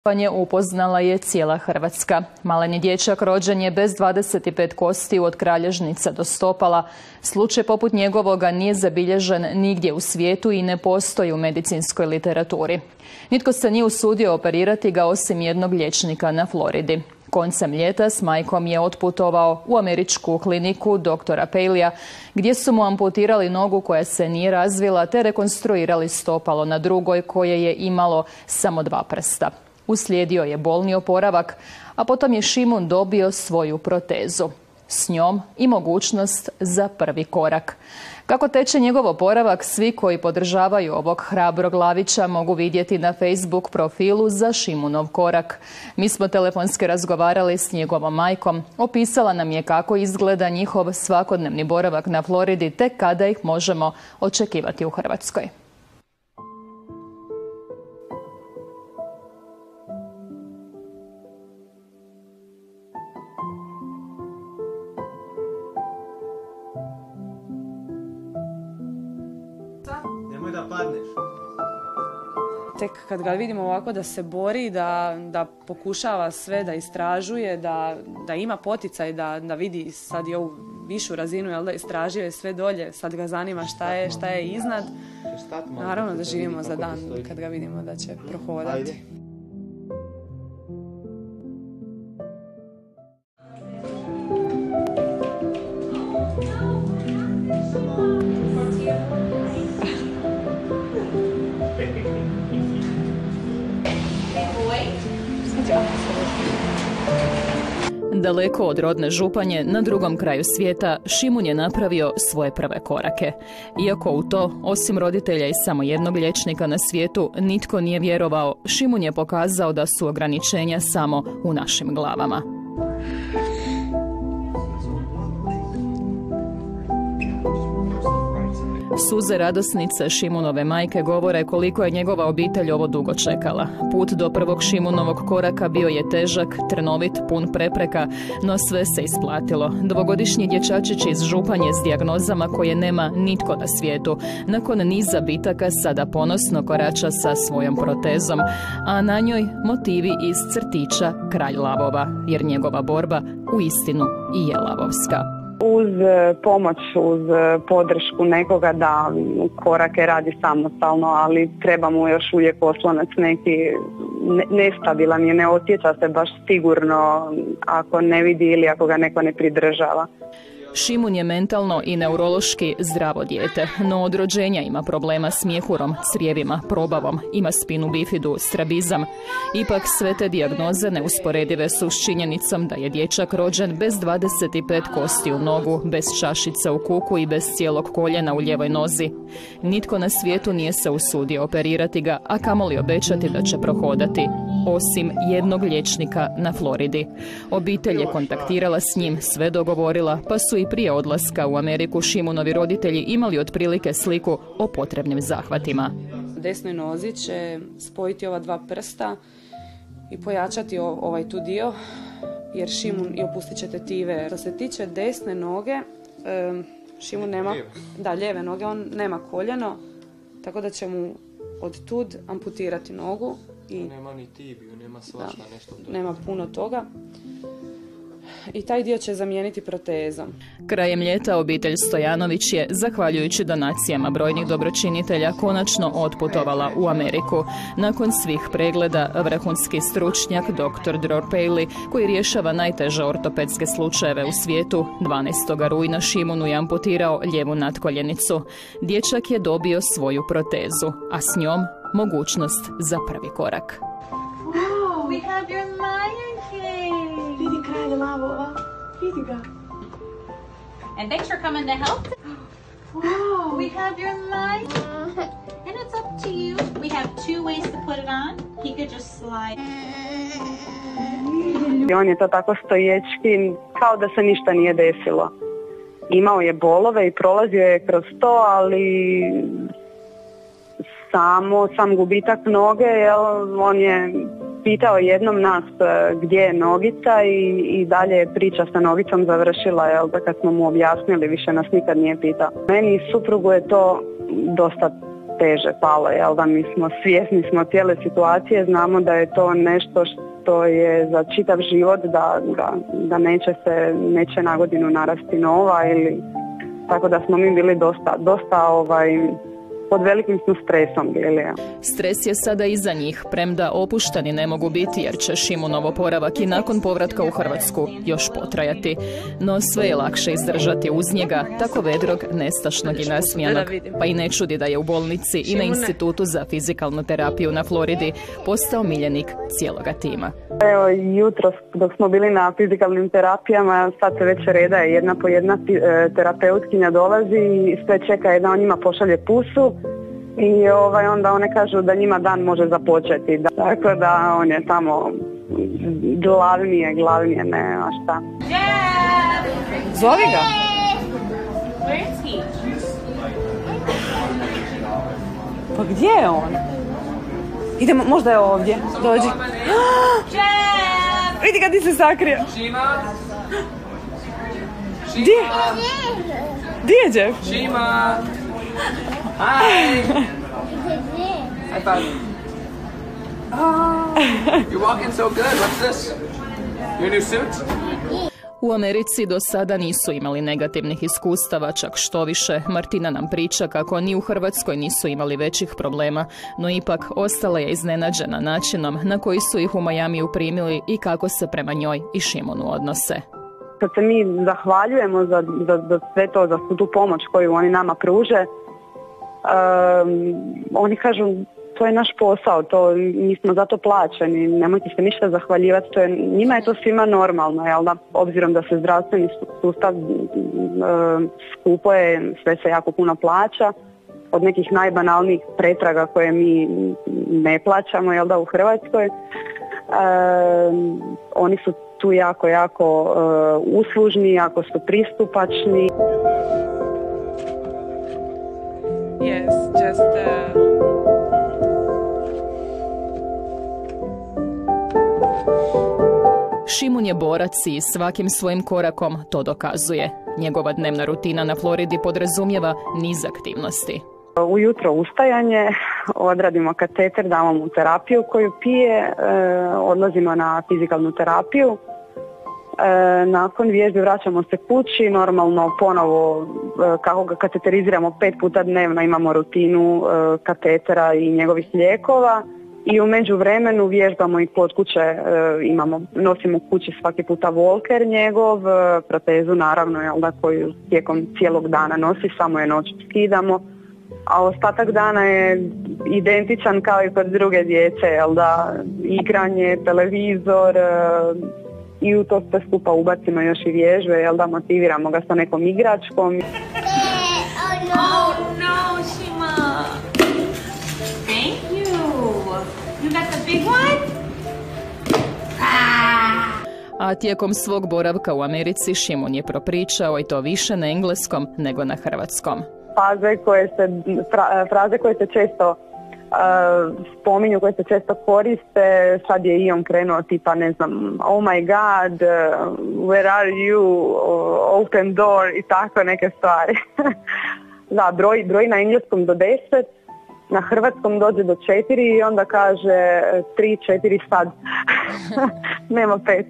Upoznala je cijela Hrvatska. Maleni dječak rođen je bez 25 kostiju od kralježnica do stopala. Slučaj poput njegovoga nije zabilježen nigdje u svijetu i ne postoji u medicinskoj literaturi. Nitko se nije usudio operirati ga osim jednog liječnika na Floridi. Koncem ljeta s majkom je otputovao u američku kliniku doktora Paleya, gdje su mu amputirali nogu koja se nije razvila te rekonstruirali stopalo na drugoj koje je imalo samo 2 prsta. Uslijedio je bolni oporavak, a potom je Šimun dobio svoju protezu. S njom i mogućnost za prvi korak. Kako teče njegov oporavak, svi koji podržavaju ovog hrabrog lavića mogu vidjeti na Facebook profilu za Šimunov korak. Mi smo telefonski razgovarali s njegovom majkom, opisala nam je kako izgleda njihov svakodnevni boravak na Floridi te kada ih možemo očekivati u Hrvatskoj. Nemoj da padneš. Tek kad ga vidimo ovako da se bori, da pokušava sve, da istražuje, da ima poticaj, da vidi sad i ovu višu razinu, jel da istražuje sve dolje, sad ga zanima šta je iznad. Naravno da živimo za dan kad ga vidimo da će prohodati. Daleko od rodne Županje, na drugom kraju svijeta, Šimun je napravio svoje prve korake. Iako u to, osim roditelja i samo jednog liječnika na svijetu, nitko nije vjerovao, Šimun je pokazao da su ograničenja samo u našim glavama. Suze radosnice Šimunove majke govore koliko je njegova obitelj ovo dugo čekala. Put do prvog Šimunovog koraka bio je težak, trnovit, pun prepreka, no sve se isplatilo. Dvogodišnji dječačić iz Županje s dijagnozama koje nema nitko na svijetu, nakon niza bitaka sada ponosno korača sa svojom protezom, a na njoj motivi iz crtića Kralj lavova, jer njegova borba uistinu i je lavovska. Uz pomoć, uz podršku nekoga da korake radi samostalno, ali treba mu još uvijek oslonac neki, nestabilan je, ne osjeća se baš sigurno ako ne vidi ili ako ga neko ne pridržava. Šimun je mentalno i neurološki zdravo dijete, no od rođenja ima problema s mjehurom, crijevima, probavom, ima spinu bifidu, strabizam. Ipak sve te dijagnoze neusporedive su s činjenicom da je dječak rođen bez 25 kosti u nogu, bez čašice u kuku i bez cijelog koljena u lijevoj nozi. Nitko na svijetu nije se usudio operirati ga, a kamoli obećati da će prohodati, osim jednog liječnika na Floridi. Obitelj je kontaktirala s njim, sve dogovorila, pa su i prije odlaska u Ameriku Šimunovi roditelji imali otprilike sliku o potrebnim zahvatima. Desnoj nozi će spojiti ova 2 prsta i pojačati ovaj tu dio, jer Šimun i opustit će tetive. Što se tiče desne noge, Šimun nema, lijeve noge, on nema koljeno, tako da će mu od tud amputirati nogu. I nema ni tibiju, nema svašta nešto. Nema puno toga. I taj dio će zamijeniti protezom. Krajem ljeta obitelj Stojanović je, zahvaljujući donacijama brojnih dobročinitelja, konačno otputovala u Ameriku. Nakon svih pregleda, vrhunski stručnjak dr. Dror Paley, koji rješava najteže ortopedske slučajeve u svijetu, 12. rujna Šimunu je amputirao lijevu natkoljenicu. Dječak je dobio svoju protezu, a s njom mogućnost za prvi korak. Wow, we have your Lion King. Vidi Kralja lavova. Vidi ga. And thanks for coming to help. Wow, we have your Lion. And it's up to you. We have 2 ways to put it on. He could just slide. I on je to tako stojećki, kao da se ništa nije desilo. Imao je bolove i prolazio je kroz to, ali sam gubitak noge, on je pitao jednom nas gdje je nogica i dalje je priča sa nogicom završila, da kad smo mu objasnili više nas nikad nije pitao. Meni i suprugu je to dosta teže palo, jel da mi smo svjesni smo cijele situacije, znamo da je to nešto što je za čitav život, da neće na godinu narasti nova ili tako da smo mi bili dosta pod velikim smo stresom bili. Stres je sada iza njih, premda opušteni ne mogu biti jer će Šimunov oporavak i nakon povratka u Hrvatsku još potrajati. No sve je lakše izdržati uz njega, tako vedrog, nestašnog i nasmijanog. Pa i ne čudi da je u bolnici i na Institutu za fizikalnu terapiju na Floridi postao miljenik cijeloga tima. Evo, jutros dok smo bili na fizikalnim terapijama, sad se već reda je jedna po jedna terapeutkinja dolazi i sve čeka da on njima pošalje pusu i onda one kažu da njima dan može započeti. Tako da on je tamo glavnije, ne, a šta. Zovi ga! Pa gdje je on? Idemo, možda je ovdje. Dođi. Vidi ga, ti se sakrio. Gdje je Jeff? Shima! Hi! High five. You're walking so good. What's this? Your new suit? U Americi do sada nisu imali negativnih iskustava, čak što više. Martina nam priča kako ni u Hrvatskoj nisu imali većih problema, no ipak ostala je iznenađena načinom na koji su ih u Majamiju primili i kako se prema njoj i Šimunu odnose. Kad se mi zahvaljujemo za sve to, za tu pomoć koju oni nama pruže, oni kažu to je naš posao, mi smo za to plaćeni, nemojte se ništa zahvaljivati, njima je to svima normalno, jel da, obzirom da se zdravstveni sustav skupo je, sve se jako puno plaća, od nekih najbanalnijih pretraga koje mi ne plaćamo, jel da, u Hrvatskoj, oni su tu jako uslužni, jako su pristupačni. Yes, just Šimun je borac i svakim svojim korakom to dokazuje. Njegova dnevna rutina na Floridi podrazumijeva niz aktivnosti. Ujutro ustajanje, odradimo kateter, damo mu terapiju koju pije, odlazimo na fizikalnu terapiju. Nakon vježbe vraćamo se kući, normalno ponovo kako ga kateteriziramo 5 puta dnevno, imamo rutinu katetera i njegovih lijekova i u međuvremenu vježbamo i kod kuće, nosimo kući svaki puta walker njegov, protezu naravno, jel da, koju tijekom cijelog dana nosi, samo je noć skidamo, a ostatak dana je identičan kao i kod druge djece, jel da, igranje, televizor, i u to sve skupa ubacimo još i vježbe, jel da, motiviramo ga sa nekom igračkom. Oh no, Shima! Thank you! You got the big one? A tijekom svog boravka u Americi Šimun je propričao i to više na engleskom nego na hrvatskom. Fraze koje se često spominju, koje se često koriste, sad je i on krenuo tipa, ne znam, oh my god, where are you, open door i tako neke stvari. Da, broj na engleskom do 10, na hrvatskom dođe do 4 i onda kaže 3, 4 sad. Nema 5.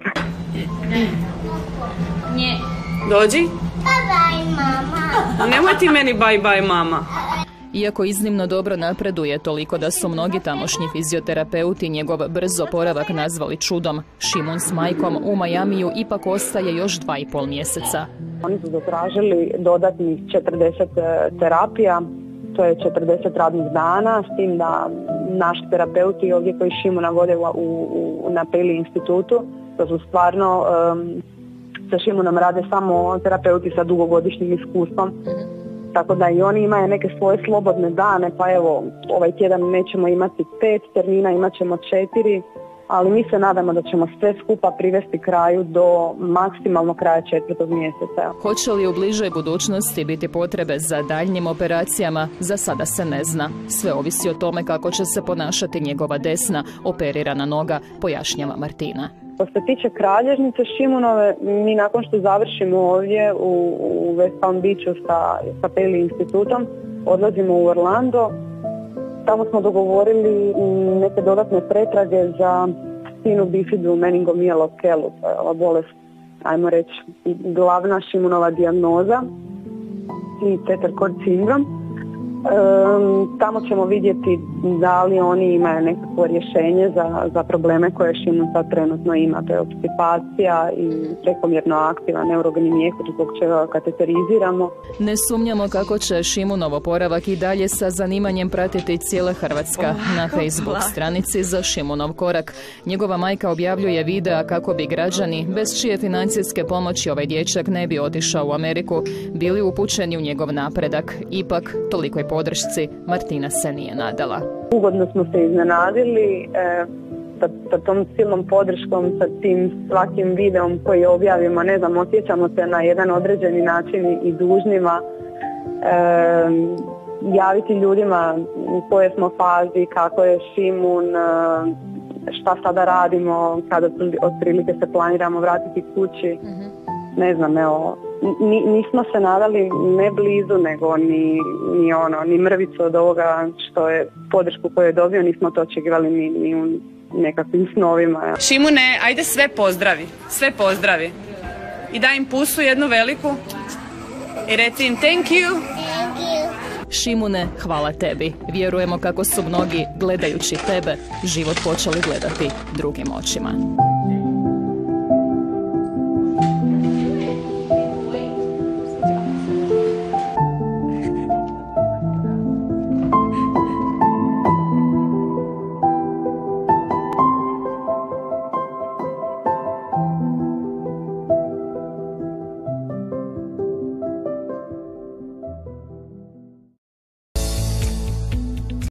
Nje. Dođi. Bye bye, mama. Nemoj ti meni bye bye, mama. Iako iznimno dobro napreduje, toliko da su mnogi tamošnji fizioterapeuti njegov brz oporavak nazvali čudom, Šimun s majkom u Majamiju ipak ostaje još 2,5 mjeseca. Oni su zatražili dodatnih 40 terapija, to je 40 radnih dana, s tim da naši terapeuti ovdje koji Šimuna vode na Paley institutu, to su stvarno sa Šimunom rade samo terapeuti sa dugogodišnjim iskustvom. Tako da i oni imaju neke svoje slobodne dane, pa evo, ovaj tjedan nećemo imati 5 termina, imat ćemo 4, ali mi se nadamo da ćemo sve skupa privesti kraju do maksimalno kraja 4. mjeseca. Hoće li u bližoj budućnosti biti potrebe za daljnjim operacijama, za sada se ne zna. Sve ovisi o tome kako će se ponašati njegova desna, operirana noga, pojašnjava Martina. Što se tiče kralježnice Šimunove, mi nakon što završimo ovdje u West Palm Beachu sa Paley institutom, odlazimo u Orlando Tamo smo dogovorili neke dodatne pretrage za spinu bifidu meningomijelokelu, to je ova bolest, ajmo reći, glavna Šimunova dijagnoza i Tetracord sindrom. Tamo ćemo vidjeti da li oni imaju nekakvo rješenje za probleme koje Šimun sad trenutno ima. To je obstipacija i prekomjerno aktivan neurogeni mjehur zbog čega kateteriziramo. Ne sumnjamo kako će Šimunov oporavak i dalje sa zanimanjem pratiti cijela Hrvatska. Na Facebook stranici za Šimunov korak njegova majka objavljuje videa kako bi građani, bez čije financijske pomoći ovaj dječak ne bi otišao u Ameriku, bili upućeni u njegov napredak. Ipak, tolikoj podršci Martina se nije nadala. Ugodno smo se iznenadili sa tom silnom podrškom, sa tim svakim videom koji objavimo, ne znam, osjećamo se na jedan određeni način i dužnima javiti ljudima u kojoj smo fazi, kako je Šimun, šta sada radimo, kada otprilike se planiramo vratiti kući. Ne znam, evo, nismo se nadali ne blizu, nego ni mrvicu od ovoga što je podršku koju je dobio, nismo to očekivali ni u nekakvim snovima. Šimune, ajde sve pozdravi. I daj im pusu jednu veliku i reci im thank you. Šimune, hvala tebi. Vjerujemo kako su mnogi, gledajući tebe, život počeli gledati drugim očima.